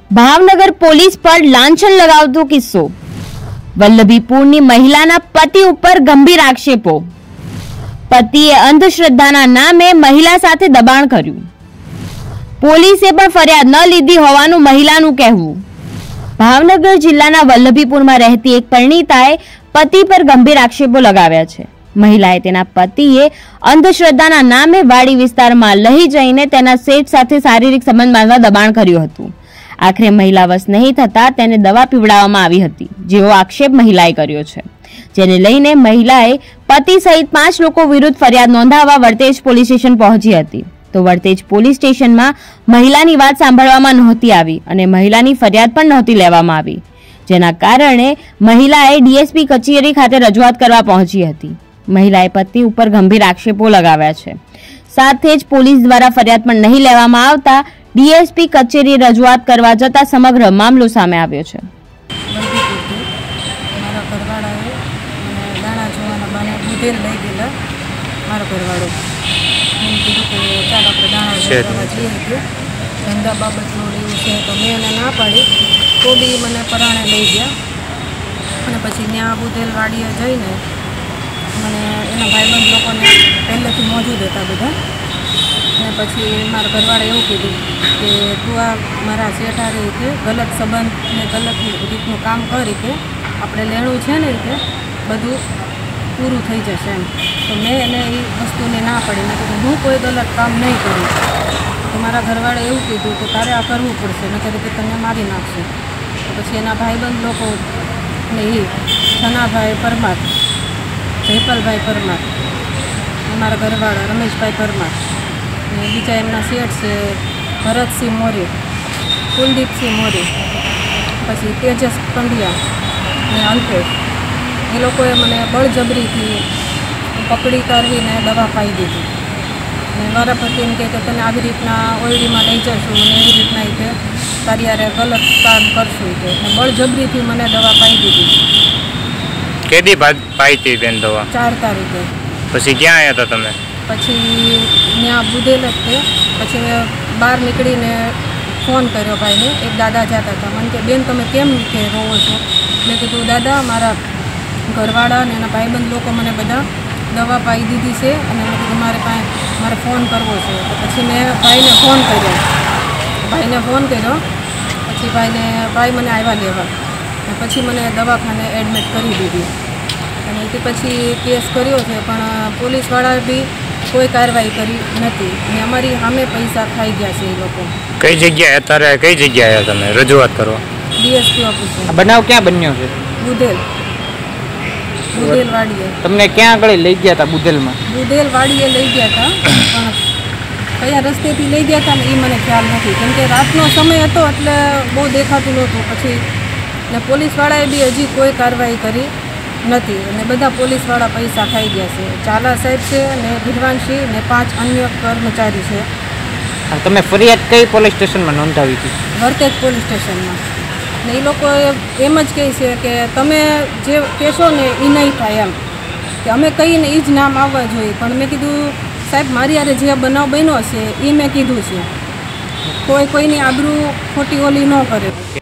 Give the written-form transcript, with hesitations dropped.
Bhavnagar police પર લાંછન લગાવતો કિસ્સો। વલ્લભીપુરની મહિલાના પતિ ઉપર ગંભીર આક્ષેપો। પતિએ અંધશ્રદ્ધાના નામે મહિલા સાથે દબાણ કર્યું। પોલીસે પણ ફરિયાદ ન લીધી હોવાનું મહિલાનું કહેવું। ભાવનગર જિલ્લાના વલ્લભીપુરમાં રહેતી એક પરિણીતાએ પતિ પર ગંભીર આક્ષેપો લગાવ્યા છે। મહિલાએ તેના પતિએ અંધશ્રદ્ધાના નામે વાડી વિસ્તારમાં લઈ જઈને તેના શેઠ સાથે શારીરિક સંબંધ બાંધવા દબાણ કર્યું હતું। આખરે મહિલા વશ નહીં થતા તેને દવા પીવડાવવામાં આવી હતી, જેવો આક્ષેપ મહિલાએ કર્યો છે, જેને લઈને મહિલાએ પતિ સહિત 5 લોકો વિરુદ્ધ ફરિયાદ નોંધાવવા વરતેજ પોલીસ સ્ટેશન પહોંચી હતી। તો વરતેજ પોલીસ સ્ટેશનમાં મહિલાની વાત સાંભળવામાં નહોતી આવી અને મહિલાની ફરિયાદ પણ નહોતી લેવામાં આવી, જેના કારણે મહિલાએ ડીએસપી કચેરી ખાતે રજૂઆત કરવા પહોંચી હતી। મહિલાએ પતિ ઉપર ગંભીર આક્ષેપો લગાવ્યા છે, સાથે જ પોલીસ દ્વારા ફરિયાદ પણ નહીં લેવામાં આવતા ડીએસપી કચેરી રજૂઆત કરવા જતા સમગ્ર મામલો સામે આવ્યો છે। મારા ઘરવાળાએ દાણા જોવાના બાને બુધેલ લઈ ગયેલા મારો ઘરવાળો એમ કીધું કે ચાલ આપણે દાણા જોવા જઈએ કે ધંધા બાબતનું એવું છે, તો મેં એને ના પાડી તો બી મને પરાણે લઈ ગયા અને પછી ત્યાં બુધેલ વાડીએ જઈને મને એના ભાઈબંધ લોકોને પહેલેથી મોજૂદ હતા બધા, અને પછી મારા ઘરવાળાએ એવું કીધું કે તું આ મારા શેઠારી રીતે ગલત સંબંધ ને ગલત રીતનું કામ કરી કે આપણે લેણું છે ને રીતે બધું પૂરું થઈ જશે એમ। તો મેં એને એ વસ્તુને ના પડી, મેં કીધું હું કોઈ ગલત કામ નહીં કરું। તો મારા ઘરવાળાએ એવું કીધું કે તારે આ કરવું પડશે, મેં કીધું કે તને મારી નાખશે। તો પછી એના ભાઈબંધ લોકો ને એ છનાભાઈ પરમાર, જયપાલભાઈ પરમાર, મારા ઘરવાળા રમેશભાઈ પરમાર ને બીજા એમના શેઠ છે ભરતસિંહ મોરે, કુલદીપસિંહ મોરે, પછી તેજસ પંડ્યા ને અલ્પેશ, એ લોકોએ મને બળજબરીથી પકડી કરવીને દવા પાઈ દીધી અને મારા પતિ એમ કહે કે તને આવી રીતના ઓયડીમાં લઈ જશું અને એવી રીતના કે તારી યારે ગલત કામ કરશું કે બળજબરીથી મને દવા પાઈ દીધી। કેદી પાઈ હતી બેન દવા? 4 તારીખે। પછી ક્યાં આવ્યા હતા તમે? પછી ત્યાં બુધેલ જ છે, પછી મેં બહાર નીકળીને ફોન કર્યો ભાઈને, એક દાદા જતા હતા, મને કે બેન તમે કેમ કે રોવો છો? મેં કીધું દાદા મારા ઘરવાળા અને એના ભાઈબંધ લોકો મને બધા દવા પાઈ દીધી છે અને મેં કીધું મારે ફોન કરવો છે। તો પછી મેં ભાઈને ફોન કર્યો, પછી ભાઈ મને આવ્યા લેવા અને પછી મને દવાખાને એડમિટ કરી દીધી અને તે પછી કેસ કર્યો છે, પણ પોલીસવાળાએ બી કોઈ કાર્યવાહી કરી નથી અને અમારી સામે પૈસા ખાઈ ગયા છે એ લોકો। કઈ જગ્યાએ અત્યારે કઈ જગ્યાએ તમે રજૂઆત કરો? ડીએસપી ઓફિસે। બનાવ ક્યાં બન્યો છે? બુધેલ વાડીએ। તમને ક્યાં આગળ લઈ ગયા હતા? બુધેલ વાડીએ લઈ ગયા હતા, પણ કયા રસ્તેથી લઈ ગયા હતા ને એ મને ખ્યાલ નથી, કેમ કે રાતનો સમય હતો એટલે બહુ દેખાતું નહોતું। પછી ને પોલીસવાળાએ બી હજી કોઈ કાર્યવાહી કરી નથી અને બધા પોલીસવાળા પૈસા ખાઈ ગયા છે। ચાલા સાહેબ છે ને ભીરવાનસિંહ ને 5 અન્ય કર્મચારી છે। તમે ફરિયાદ કઈ પોલીસ સ્ટેશનમાં નોંધાવી હતી? વરતેજ પોલીસ સ્ટેશનમાં। ને એ લોકો એમ જ કહે છે કે તમે જે કહેશો ને એ નહીં થાય એમ, કે અમે કહીને એ જ નામ આવવા જોઈએ, પણ મેં કીધું સાહેબ મારી યારે જે બનાવ બન્યો છે એ મેં કીધું છે, કોઈની આબરૂ ખોટી ઓલી ન કરે।